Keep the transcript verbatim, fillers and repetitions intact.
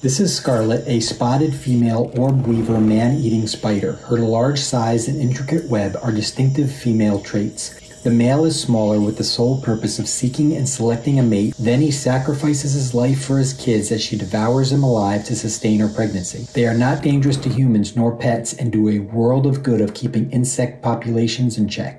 This is Scarlet, a spotted female orb weaver man-eating spider. Her large size and intricate web are distinctive female traits. The male is smaller with the sole purpose of seeking and selecting a mate, then he sacrifices his life for his kids as she devours them alive to sustain her pregnancy. They are not dangerous to humans nor pets and do a world of good of keeping insect populations in check.